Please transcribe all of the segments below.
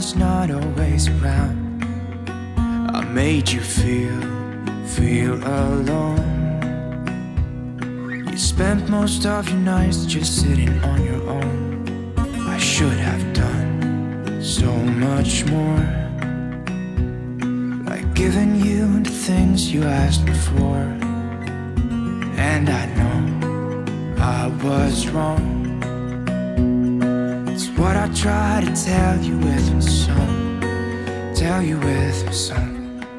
was not always around. I made you feel alone. You spent most of your nights just sitting on your own. I should have done so much more, like giving you the things you asked me for. And I know I was wrong. It's what I try to tell you with my song. Tell you with my song.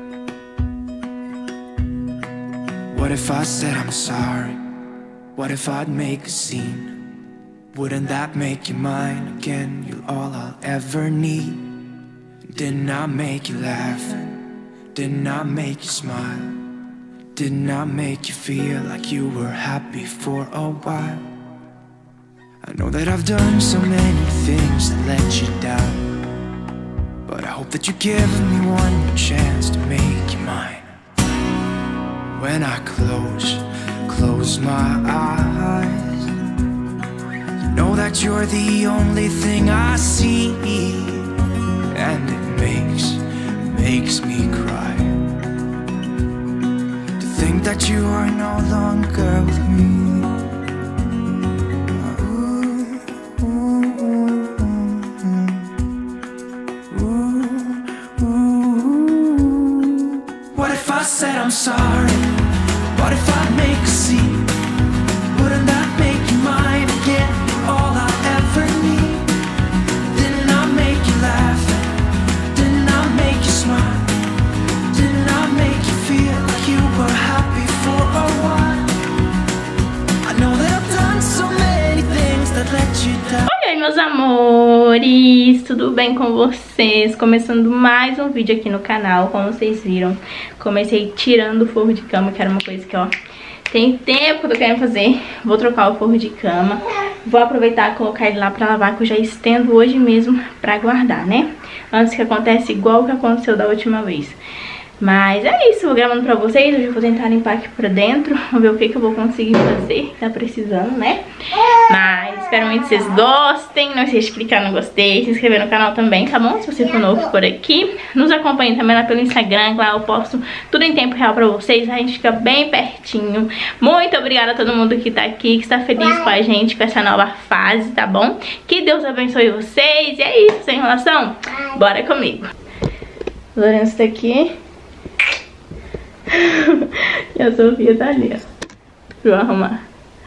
What if I said I'm sorry? What if I'd make a scene? Wouldn't that make you mine again? You're all I'll ever need. Didn't I make you laugh? Didn't I make you smile? Didn't I make you feel like you were happy for a while? I know that I've done so many things that let you down, but I hope that you give me one more chance to make you mine. When I close my eyes, you know that you're the only thing I see, and it makes me cry to think that you are no longer with me. What if I said I'm sorry? What if I make a scene? Wouldn't that make you mine again? All I ever need. Didn't I make you laugh? Didn't I make you smile? Didn't I make you feel like you were happy for a while? I know that I've done so many things that let you down. Oi, meus amores, tudo bem com vocês? Começando mais um vídeo aqui no canal. Como vocês viram, comecei tirando o forro de cama, que era uma coisa que, ó, tem tempo que eu tô querendo fazer. Vou trocar o forro de cama, vou aproveitar e colocar ele lá pra lavar, que eu já estendo hoje mesmo pra guardar, né? Antes que aconteça igual o que aconteceu da última vez. Mas é isso, vou gravando pra vocês. Hoje eu vou tentar limpar aqui por dentro. Vamos ver o que eu vou conseguir fazer. Tá precisando, né? Mas espero muito que vocês gostem. Não esqueça de clicar no gostei, se inscrever no canal também, tá bom? Se você for novo por aqui, nos acompanhe também lá pelo Instagram. Lá eu posto tudo em tempo real pra vocês. A gente fica bem pertinho. Muito obrigada a todo mundo que tá aqui, que está feliz com a gente, com essa nova fase, tá bom? Que Deus abençoe vocês. E é isso, sem enrolação. Bora comigo. Lourenço tá aqui. E a Sofia tá ali, ó, pra eu arrumar.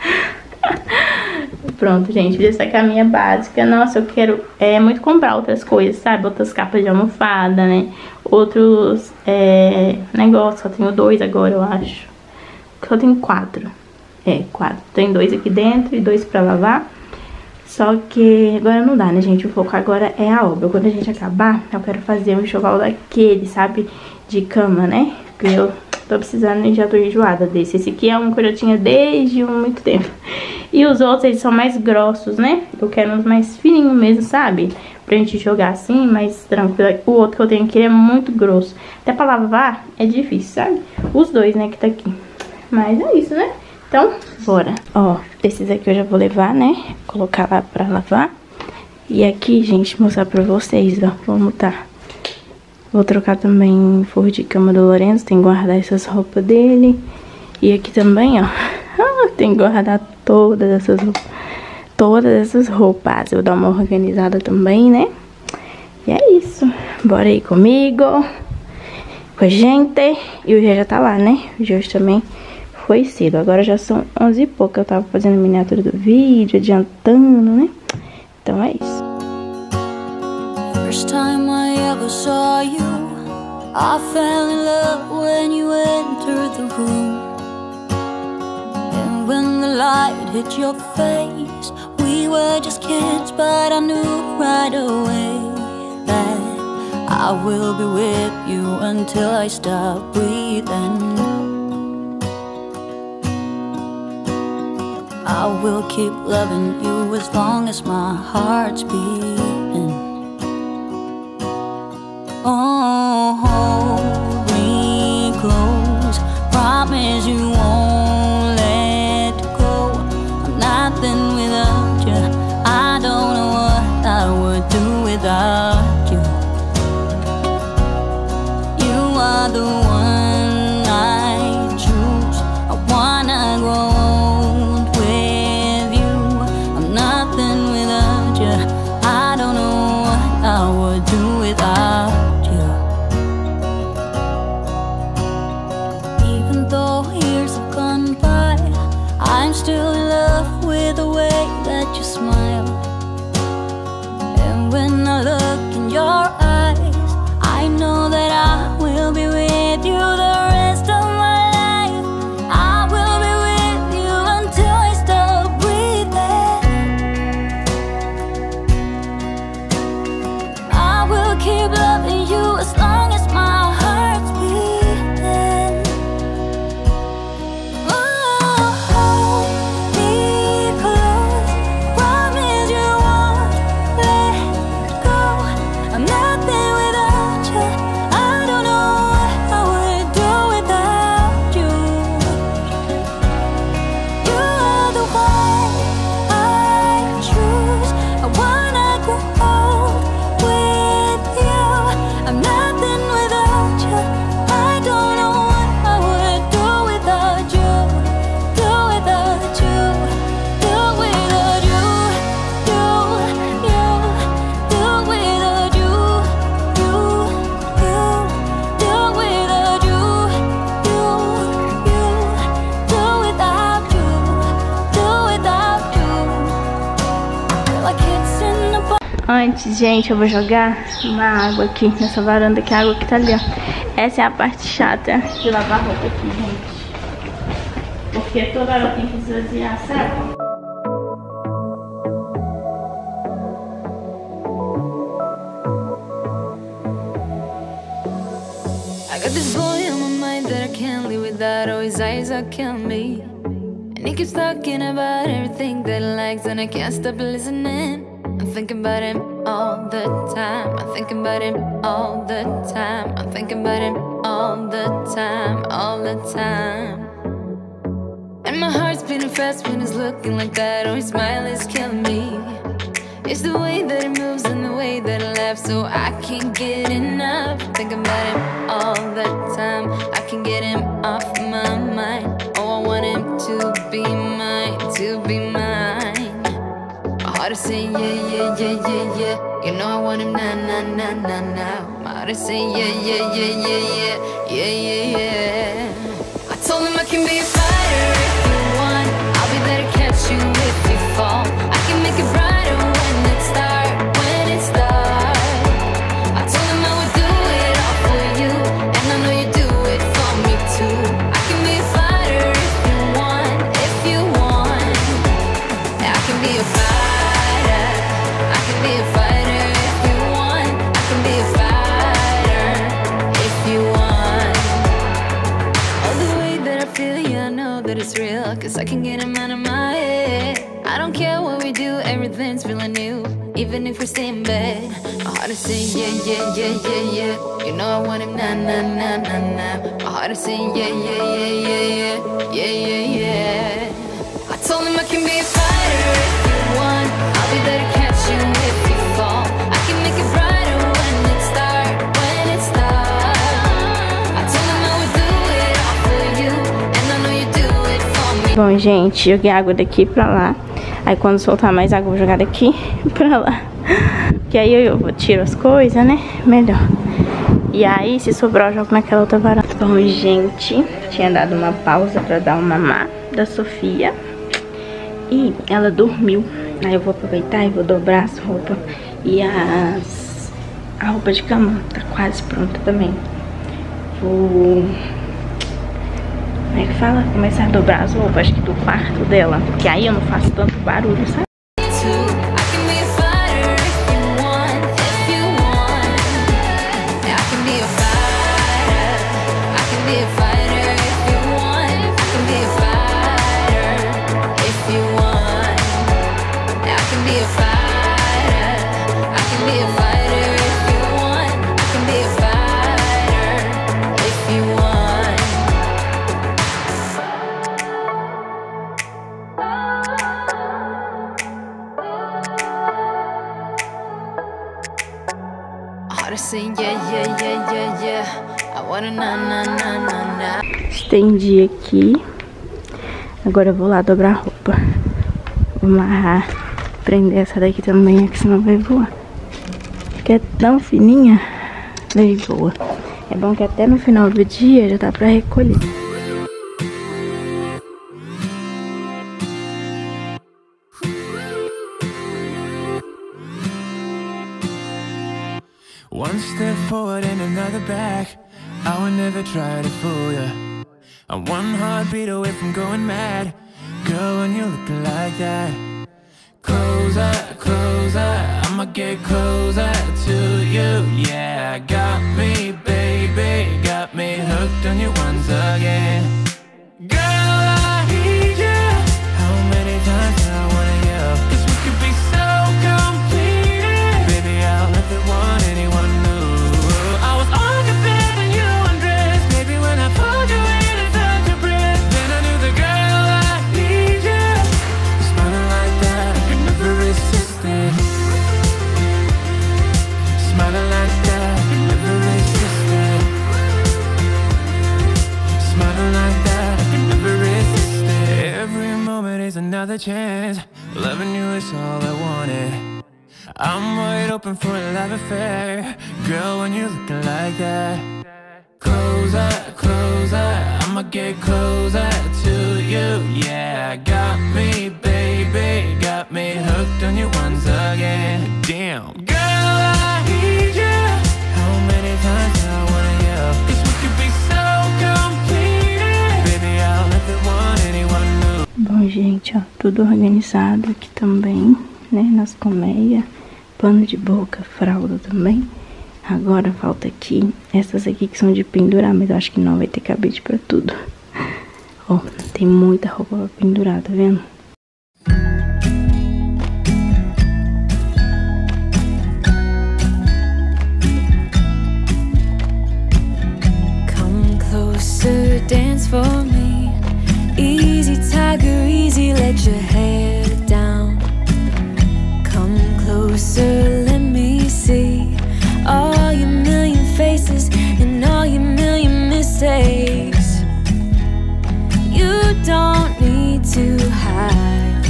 Pronto, gente, essa caminha básica. Nossa, eu quero muito comprar outras coisas, sabe? Outras capas de almofada, né? Outros negócios. Só tenho 2 agora, eu acho. Só tenho 4. 4. Tem 2 aqui dentro e 2 pra lavar. Só que agora não dá, né, gente? O foco agora é a obra. Quando a gente acabar, eu quero fazer um enxoval daquele, sabe? De cama, né? Porque eu tô precisando e já tô enjoada desse. Esse aqui é um que eu já tinha desde muito tempo. E os outros, eles são mais grossos, né? Eu quero uns mais fininhos mesmo, sabe? Pra gente jogar assim, mais tranquilo. O outro que eu tenho aqui é muito grosso. Até pra lavar é difícil, sabe? Os 2, né, que tá aqui. Mas é isso, né? Então, bora. Ó, esses aqui eu já vou levar, né? Colocar lá pra lavar. E aqui, gente, mostrar pra vocês, ó. Como tá. Vou trocar também forro de cama do Lourenço. Tem que guardar essas roupas dele. E aqui também, ó. Tem que guardar todas essas roupas. Eu vou dar uma organizada também, né? E é isso. Bora aí comigo. Com a gente. E o Gê já tá lá, né? O Gê hoje também foi cedo. Agora já são 11 e pouco. Eu tava fazendo miniatura do vídeo, adiantando, né? Então é isso. First time I ever saw you, I fell in love when you entered the room. And when the light hit your face, we were just kids, but I knew right away that I will be with you until I stop breathing. I will keep loving you as long as my heart's beating. Oh, hold me close, promise you won't let go. I'm nothing without you, I don't know what I would do without you. are the one I choose. I wanna grow old with you. I'm nothing without you. I don't know what I would do without you. Even though years have gone by, I'm still in love with the way that you smile. And when I look in your eyes, I know that I will be with you the rest of my life. I will be with you until I stop breathing. I will keep loving you as long as my heart's beating. Oh, hold me close, promise you won't let go. I'm nothing without you. I don't know what I would do without you. You are the one I choose. I wanna grow old with you. I'm nothing without you. I don't know what I would do without you. Do without you. Do without you. Do without you. Do without you. Do without you. Do without you. Feel like it's in the box. Antes, gente, eu vou jogar uma água aqui nessa varanda, que a água que tá ali, ó. Essa é a parte chata de lavar roupa aqui, gente. Porque toda hora eu tenho que esvaziar, sabe? I got this boy on my mind that I can't live without. Oh, his eyes are killing me. And he keeps talking about everything that he likes, and I can't stop listening. I'm thinking about him all the time. I'm thinking about him all the time. I'm thinking about him all the time, all the time. And my heart's beating fast when he's looking like that. Oh, his smile is killing me. It's the way that he moves and the way that he laughs, so I can't get enough. Thinking about him all the time. I can't get him off my mind. Oh, I want him to be mine, to be mine. My heart is saying yeah, yeah, yeah, yeah, yeah. You know I want him now, now, now, now, now. My heart is saying yeah, yeah, yeah, yeah, yeah, yeah, yeah, yeah. I told him I can be a fighter if you want. I'll be there to catch you if you fall. I can make it brighter when it starts, when it starts. I told him I would do it all for you, and I know you do it for me too. I can be a fighter if you want, if you want. I can be a fighter. I can be a fighter if you want. I can be a fighter if you want. Oh, the way that I feel, yeah, I know that it's real, 'cause I can get him out of my head. I don't care what we do, everything's feeling new. Even if we stay in bed, my heart is saying yeah, yeah, yeah, yeah, yeah. You know I want him now, now, now, now, now. My heart is saying yeah, yeah, yeah, yeah, yeah, yeah, yeah, yeah. I told him I can be a fighter if you want. I'll be there to catch you if you fall. I can make it brighter when it starts, when it starts. I told him I would do it all for you, and I know you do it for me. Bom, gente, joguei água daqui pra lá. Aí quando soltar mais água, eu vou jogar daqui pra lá. Que aí eu vou tirar as coisas, né? Melhor. E aí, se sobrar, eu jogo naquela outra varanda. Bom, gente, tinha dado uma pausa pra dar uma mamá da Sofia. E ela dormiu. Aí eu vou aproveitar e vou dobrar as roupas. E a roupa de cama tá quase pronta também. Vou... Como é que fala? Começar a dobrar as roupas, acho que do quarto dela. Porque aí eu não faço tanto barulho, sabe? Wanna say yeah, yeah, yeah, yeah, yeah. I wanna na, na, na, na, na. Estendi aqui. Agora eu vou lá dobrar a roupa. Vou amarrar, prender essa daqui também, que senão vai voar. Porque é tão fininha, daí voa. É bom que até no final do dia já dá pra recolher. One step forward and another back. I would never try to fool ya. I'm one heartbeat away from going mad. Girl, when you're looking like that, closer, closer, I'ma get closer to you. Yeah, got me, baby, got me hooked on you once again. Girl, I need you. How many times do I wanna yell? 'Cause we could be so complete. Baby, I'll never want anyone new. I was on the bed when you undressed. Baby, when I pulled you in and felt your breath, then I knew the girl I need you. Smiling like that, I could never resist it. Smiling like that, I could never resist it. Smiling like that, I could never resist it. Every moment is another chance. Loving you is all I wanted. I'm wide open for a love affair. Girl, when you're looking like that, closer, closer, I'ma get closer to you. Yeah, got me, baby, got me hooked on you once again. Damn, girl, I need you. How many times do I wanna yell? 'Cause we could be so complete. Baby, I'll never want anyone new. Bom, gente, ó, tudo organizado aqui também, né, nas colmeias. Pano de boca, fralda também. Agora falta aqui essas aqui que são de pendurar, mas eu acho que não vai ter cabide pra tudo. Ó, tem muita roupa pra pendurar, tá vendo? Come closer, dance for me. Easy, tiger, easy, let your hair down. Come closer, let me see all your million faces and all your million mistakes. You don't need to hide.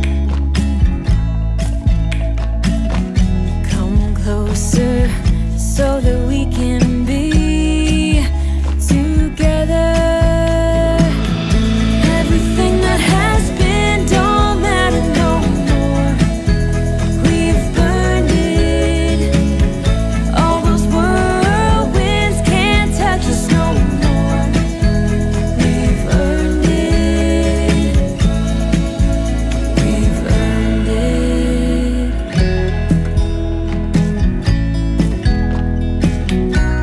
Come closer so that we can be together. Everything that has been don't matter no more. We've burned it. All those whirlwinds can't touch us no more. We've earned it. We've earned it.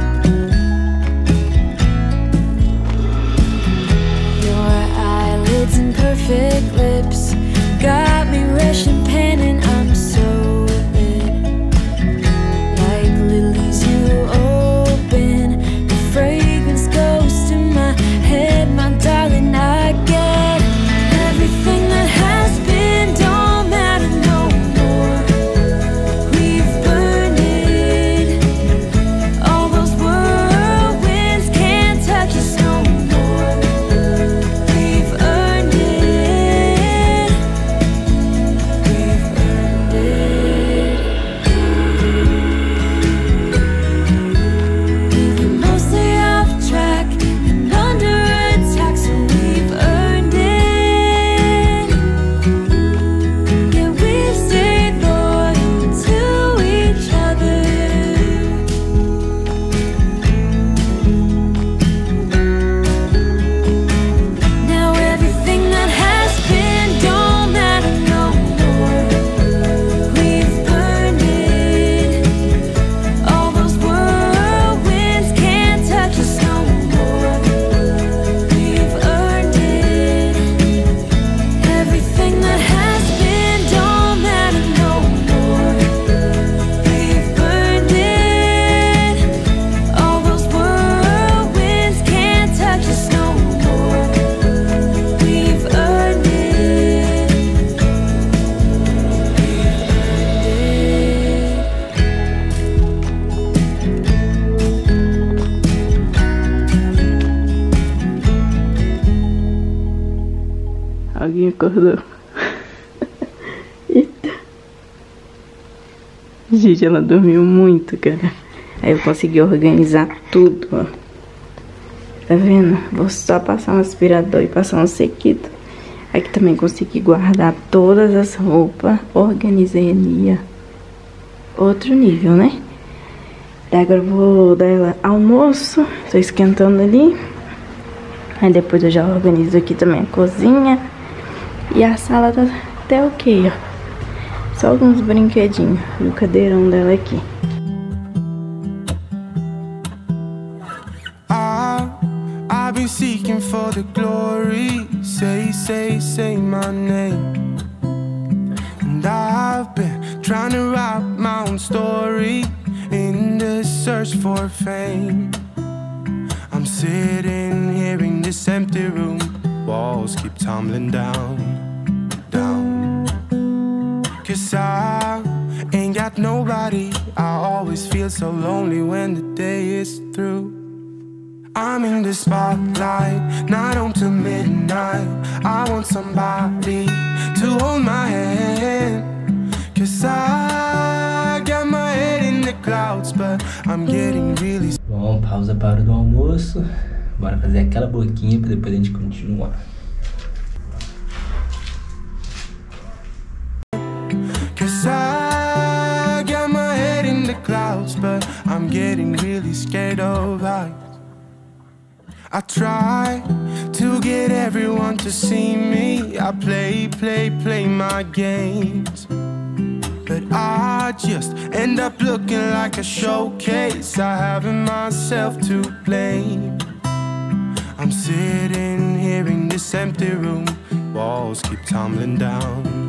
acordou. Eita. Gente, ela dormiu muito, cara. Aí eu consegui organizar tudo, ó. Tá vendo? Vou só passar um aspirador e passar um sequito. Aqui também consegui guardar todas as roupas. Organizei ali, ó. Outro nível, né? Daí agora eu vou dar ela almoço. Tô esquentando ali. Aí depois eu já organizo aqui também a cozinha. E a sala tá até ok, ó. Só alguns brinquedinhos. E o cadeirão dela aqui. I've been seeking for the glory. Say my name. And I've been trying to write my own story in the search for fame. I'm sitting here in this empty room. Walls keep tumbling down. 'Cause I ain't got nobody. I always feel so lonely when the day is through. I'm in the spotlight, not home till midnight. I want somebody to hold my hand. 'Cause I got my head in the clouds, but I'm getting really... Bom, pausa para a hora do almoço. Bora fazer aquela boquinha para depois a gente continuar. I got my head in the clouds, but I'm getting really scared of heights. I try to get everyone to see me. I play my games, but I just end up looking like a showcase. I haven't myself to blame. I'm sitting here in this empty room. Walls keep tumbling down.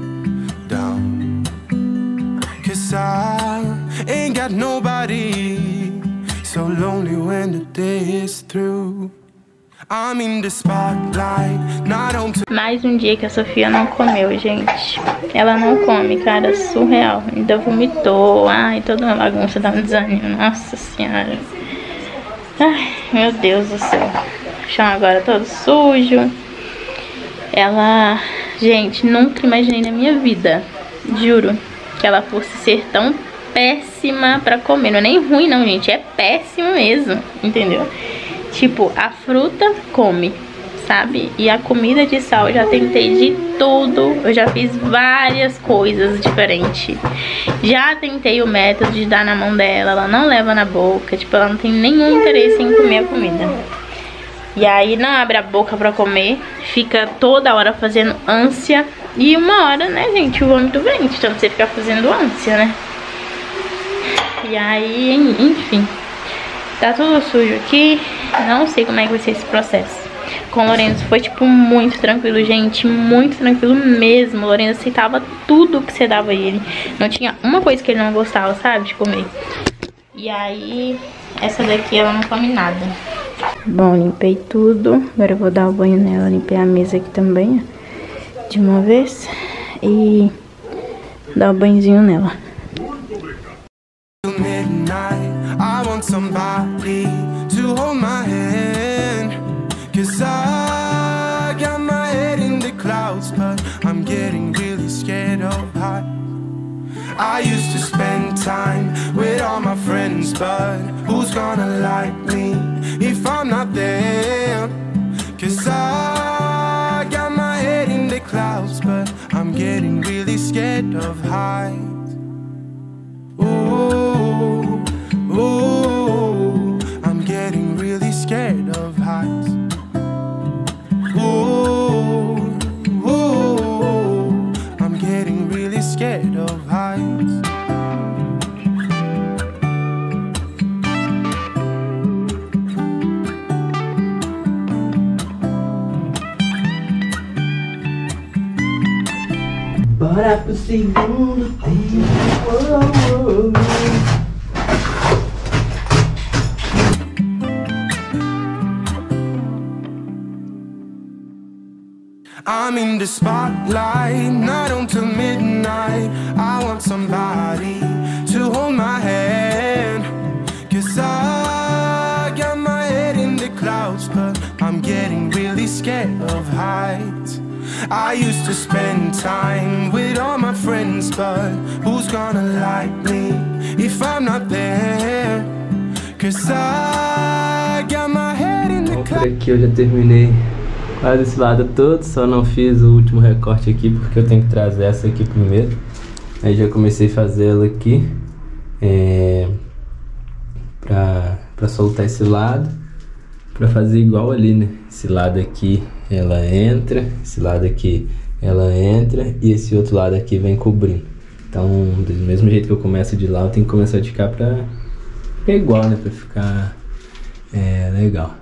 'Cause I ain't got nobody. So lonely when the day is through. I'm in the spotlight, not home to... Mais um dia que a Sofia não comeu, gente. Ela não come, cara, surreal. Ainda vomitou. Ai, toda uma bagunça, dá um desânimo. Nossa senhora. Ai, meu Deus do céu. O chão agora todo sujo. Ela... Gente, nunca imaginei na minha vida, juro, que ela fosse ser tão péssima pra comer. Não é nem ruim não, gente, é péssima mesmo, entendeu? Tipo, a fruta come, sabe? E a comida de sal eu já tentei de tudo. Eu já fiz várias coisas diferentes. Já tentei o método de dar na mão dela. Ela não leva na boca. Tipo, ela não tem nenhum interesse em comer a comida. E aí não abre a boca pra comer. Fica toda hora fazendo ânsia. E uma hora, né, gente, o vômito vem. Então você fica fazendo ânsia, né? E aí, enfim, tá tudo sujo aqui. Não sei como é que vai ser esse processo. Com o Lorenzo foi, tipo, muito tranquilo, gente. Muito tranquilo mesmo. O Lorenzo aceitava tudo que você dava a ele. Não tinha uma coisa que ele não gostava, sabe, de comer. E aí, essa daqui ela não come nada. Bom, limpei tudo. Agora eu vou dar o banho nela. Limpei a mesa aqui também, ó, de uma vez. E dar o banhozinho nela. I want somebody to hold my hand. 'Cause I got my head in the clouds, but I'm getting really scared of heights. I used to spend time with all my friends, but who's gonna like me if I'm not there? 'Cause I got my head in the clouds, but I'm getting really scared of heights. Ooh, ooh, I'm getting really scared of heights. Ooh, ooh, I'm getting really scared of heights. Bora pro segundo tempo. Oh, oh. I'm in the spotlight, not until midnight. I want somebody to hold my hand. 'Cause I got my head in the clouds, but I'm getting really scared of heights. I used to spend time with all my friends, but who's gonna like me if I'm not there? 'Cause I got my head in the clouds. Por aqui eu já terminei quase esse lado todo, só não fiz o último recorte aqui porque eu tenho que trazer essa aqui primeiro. Aí já comecei a fazer ela aqui pra soltar esse lado, pra fazer igual ali, né? Esse lado aqui ela entra, esse lado aqui ela entra e esse outro lado aqui vem cobrindo. Então, do mesmo jeito que eu começo de lá, eu tenho que começar de cá pra ficar igual, né? Pra ficar legal.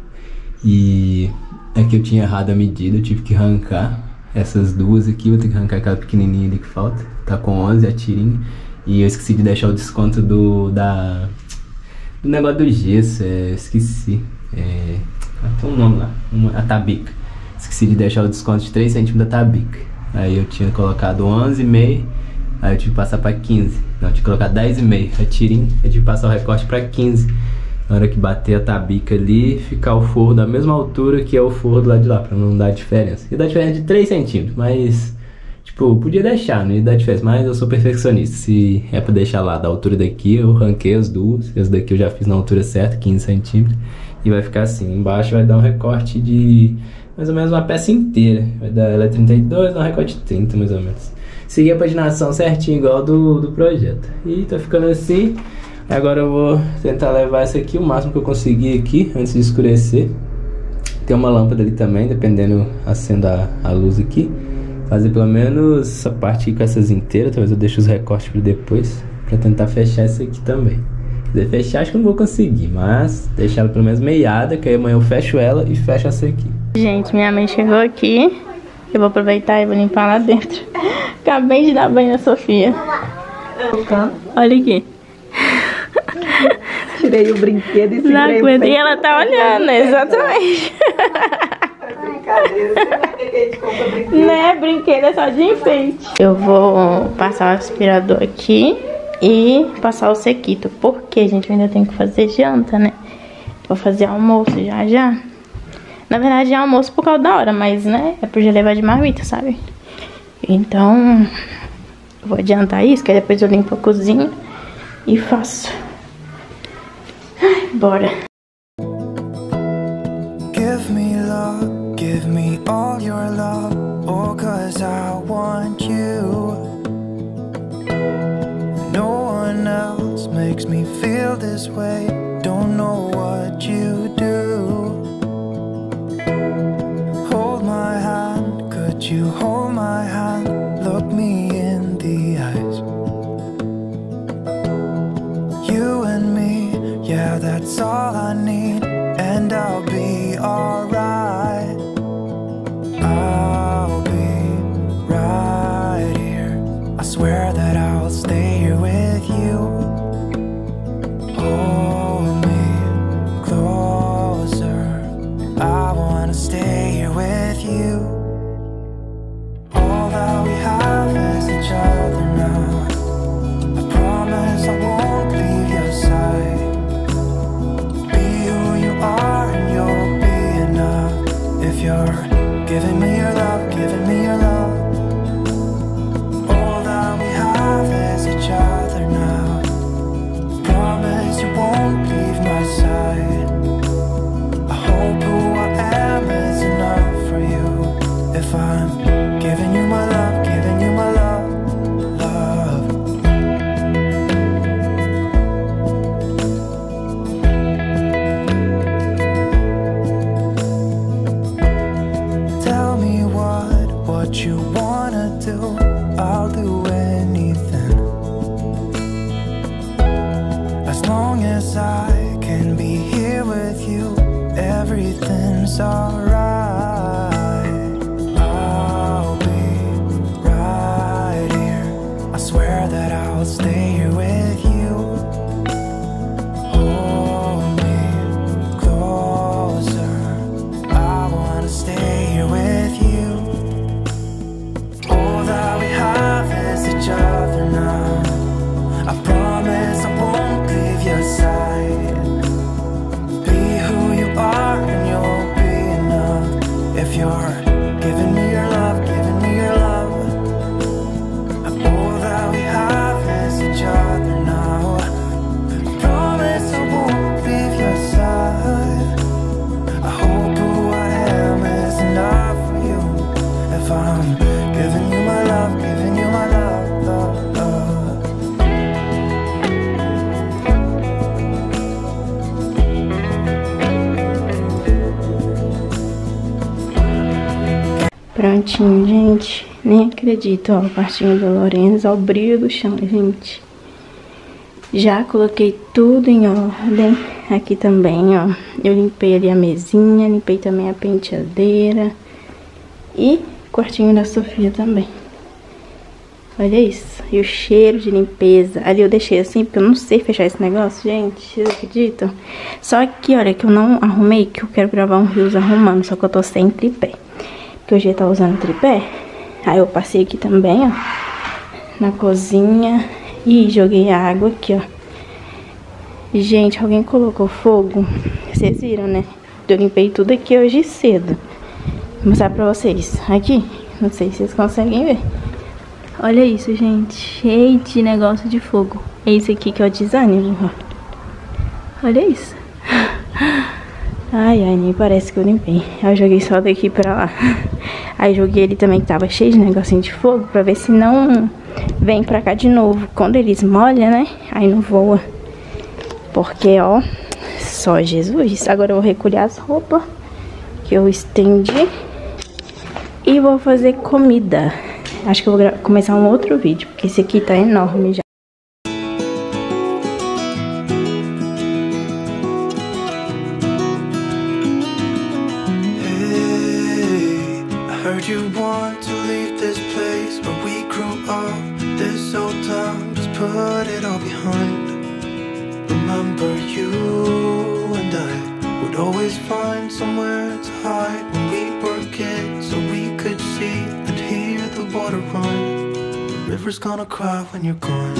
E aqui eu tinha errado a medida, eu tive que arrancar essas duas aqui, vou ter que arrancar aquela pequenininha ali que falta. Tá com 11 a tirinha. E eu esqueci de deixar o desconto do negócio do gesso, esqueci. Tem um nome lá, a tabica. Esqueci de deixar o desconto de 3 centímetros da tabica. Aí eu tinha colocado 11,5, aí eu tive que passar pra 15. Não, eu tinha que colocar 10,5 a tirinha, eu tive que passar o recorte pra 15. Na hora que bater a tabica ali, ficar o forro da mesma altura que é o forro do lado de lá, pra não dar diferença. Ia dar diferença de 3 centímetros, mas tipo, podia deixar, não ia dar diferença, mas eu sou perfeccionista. Se é pra deixar lá da altura daqui, eu ranquei as duas. Essa daqui eu já fiz na altura certa, 15 centímetros. E vai ficar assim, embaixo vai dar um recorte de mais ou menos uma peça inteira. Vai dar, ela é 32, dá um recorte de 30 mais ou menos. Segui a paginação certinho, igual do projeto. E tá ficando assim. Agora eu vou tentar levar essa aqui o máximo que eu conseguir aqui, antes de escurecer. Tem uma lâmpada ali também, dependendo, acenda a luz aqui. Fazer pelo menos essa parte aqui com essas inteiras, talvez eu deixe os recortes para depois, para tentar fechar essa aqui também. Se quiser fechar, acho que não vou conseguir, mas deixar ela pelo menos meiada, que aí amanhã eu fecho ela e fecho essa aqui. Gente, minha mãe chegou aqui, eu vou aproveitar e vou limpar lá dentro. Acabei de dar banho na Sofia. Olha aqui. Tirei o brinquedo e não aguento. E ela tá olhando, exatamente. Brincadeira, você vai ter que a gente compra brinquedo. Né, brinquedo é só de enfeite. Eu vou passar o aspirador aqui e passar o sequito, porque, gente, eu ainda tenho que fazer janta, né? Vou fazer almoço já. Na verdade é almoço por causa da hora, mas, né, é por já levar de marmita, sabe? Então, eu vou adiantar isso, que aí depois eu limpo a cozinha e faço. Ai, bora. Give me love, give me all your love, oh, 'cause I want you. No one else makes me feel this way, don't know what you do. Hold my hand, could you hold my hand, look me in the eyes. You and me, yeah, that's all I need, and I'll be alright. I'll be right here, I swear that I'll stay here with you. Hold me closer, I wanna stay here with you. All that we have is each other now, I promise I won't leave your side. Be who you are and you'll be enough. If you're giving me your love, giving me your love. All that we have is each other now, promise you won't leave my side. I hope who I am is enough for you. If I'm giving you my love, giving you my love, love. Tell me what you wanna do, I'll do anything, as long as I can be here with you, everything's alright. I'll be right here, I swear that I'll stay here with you. Hold me closer, I wanna stay here with you. All that we have is each other now, I promise I won't leave your side. Be who you are and you'll be enough. Prontinho, gente. Nem acredito, ó, o quartinho do Lorenzo, ó, o brilho do chão, gente. Já coloquei tudo em ordem. Aqui também, ó, eu limpei ali a mesinha, limpei também a penteadeira. E o quartinho da Sofia também. Olha isso, e o cheiro de limpeza. Ali eu deixei assim, porque eu não sei fechar esse negócio, gente, vocês acreditam? Só que, olha, que eu não arrumei, que eu quero gravar um reels arrumando, só que eu tô sem tripé. Porque hoje eu tava usando tripé. Aí eu passei aqui também, ó, na cozinha e joguei a água aqui, ó. Gente, alguém colocou fogo. Vocês viram, né? Eu limpei tudo aqui hoje cedo. Vou mostrar pra vocês. Aqui, não sei se vocês conseguem ver. Olha isso, gente. Cheio de negócio de fogo. É isso aqui que é o desânimo, ó. Olha isso. Ai, ai, nem parece que eu limpei. Eu joguei só daqui pra lá. Aí joguei ele também que tava cheio de negocinho de fogo, pra ver se não vem pra cá de novo. Quando eles molham, né? Aí não voa. Porque, ó, só Jesus. Agora eu vou recolher as roupas que eu estendi. E vou fazer comida. Acho que eu vou começar um outro vídeo, porque esse aqui tá enorme já. Hey, I heard you want to leave this place where we grew up. This old town, just put it all behind. Remember you and I would always find somewhere to hide when we were kids, so we could see and hear the water run. The river's gonna cry when you're gone.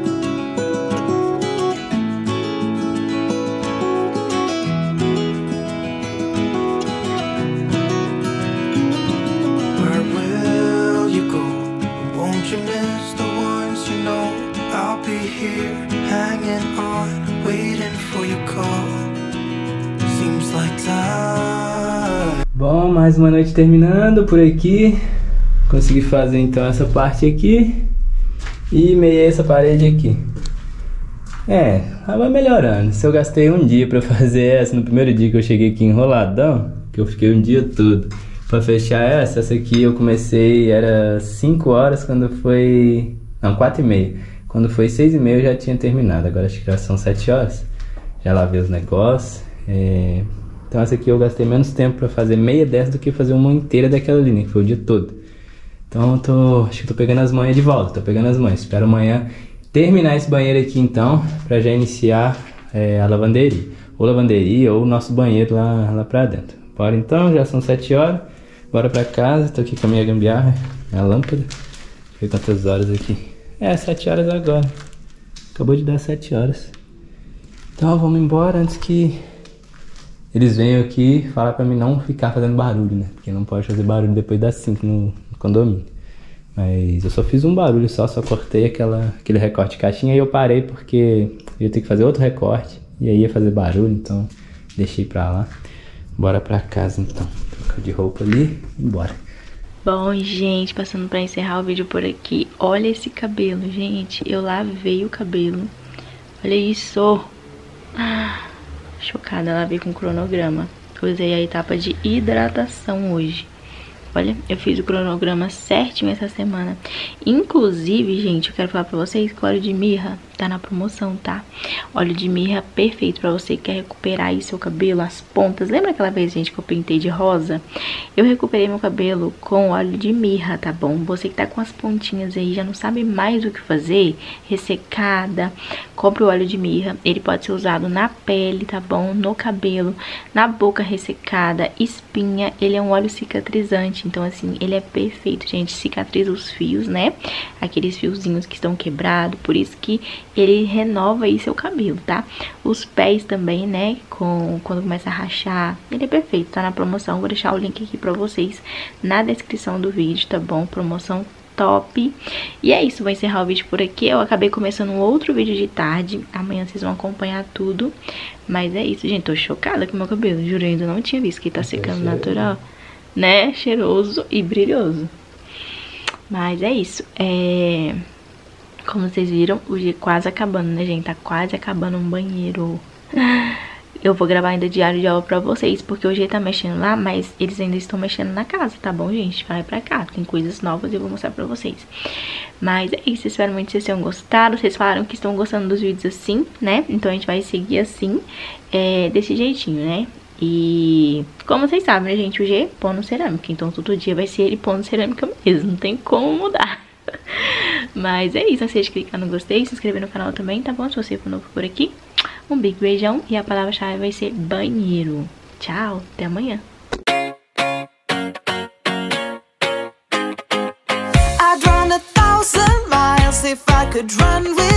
Where will you go? Won't you miss the ones you know? I'll be here, hanging on, waiting for your call. Seems like time. Bom, mais uma noite terminando por aqui. Consegui fazer então essa parte aqui e meiei essa parede aqui. Ela vai melhorando. Se eu gastei um dia pra fazer essa, no primeiro dia que eu cheguei aqui enroladão, que eu fiquei um dia todo pra fechar essa aqui eu comecei, era 5 horas, quando foi... não, 4h30. Quando foi 6h30 eu já tinha terminado. Agora acho que já são 7 horas. Já lavei os negócios. Então essa aqui eu gastei menos tempo pra fazer meia dessa do que fazer uma inteira daquela ali, né, que foi o dia todo. Então acho que tô pegando as manhas de volta, tô pegando as manhas. Espero amanhã terminar esse banheiro aqui então, pra já iniciar a lavanderia. Ou lavanderia ou o nosso banheiro lá pra dentro. Bora então, já são 7 horas. Bora pra casa, tô aqui com a minha gambiarra, a lâmpada. Deixa eu ver quantas horas aqui. 7 horas agora. Acabou de dar 7 horas. Então vamos embora antes que eles venham aqui falar pra mim não ficar fazendo barulho, né? Porque não pode fazer barulho depois das 5 no condomínio. Mas eu só fiz um barulho só cortei aquele recorte de caixinha e eu parei porque eu ia ter que fazer outro recorte e aí ia fazer barulho, então deixei pra lá. Bora pra casa então. Trocar de roupa ali e bora. Bom, gente, passando pra encerrar o vídeo por aqui. Olha esse cabelo, gente. Eu lavei o cabelo. Olha isso. Chocada, lavei com cronograma. Usei a etapa de hidratação hoje. Olha, eu fiz o cronograma certinho essa semana. Inclusive, gente, eu quero falar pra vocês que o óleo de mirra tá na promoção, tá? Óleo de mirra perfeito pra você que quer recuperar aí seu cabelo, as pontas. Lembra aquela vez, gente, que eu pintei de rosa? Eu recuperei meu cabelo com óleo de mirra, tá bom? Você que tá com as pontinhas aí, já não sabe mais o que fazer, ressecada, compre o óleo de mirra. Ele pode ser usado na pele, tá bom? No cabelo, na boca ressecada, espinha. Ele é um óleo cicatrizante, então assim, ele é perfeito, gente. Cicatriza os fios, né? Aqueles fiozinhos que estão quebrados, por isso que ele renova aí seu cabelo, tá? Os pés também, né? Quando começa a rachar, ele é perfeito, tá na promoção. Vou deixar o link aqui pra vocês na descrição do vídeo, tá bom? Promoção top. E é isso, vou encerrar o vídeo por aqui. Eu acabei começando um outro vídeo de tarde. Amanhã vocês vão acompanhar tudo. Mas é isso, gente. Tô chocada com o meu cabelo. Juro, ainda não tinha visto que tá secando natural, né? Cheiroso e brilhoso. Mas é isso. Como vocês viram, o dia quase acabando, né, gente? Tá quase acabando um banheiro. eu vou gravar ainda diário de aula pra vocês, porque o G tá mexendo lá, mas eles ainda estão mexendo na casa, tá bom, gente? Vai pra cá, tem coisas novas e eu vou mostrar pra vocês. Mas é isso, espero muito que vocês tenham gostado. Vocês falaram que estão gostando dos vídeos assim, né? Então a gente vai seguir assim, desse jeitinho, né? E como vocês sabem, né, gente, o G pondo cerâmica, então todo dia vai ser ele pondo cerâmica mesmo, não tem como mudar. Mas é isso, não seja clicar no gostei, se inscrever no canal também, tá bom? Se você for novo por aqui, um big beijão e a palavra-chave vai ser banheiro. Tchau, até amanhã. I'd run 1,000 miles if I could run with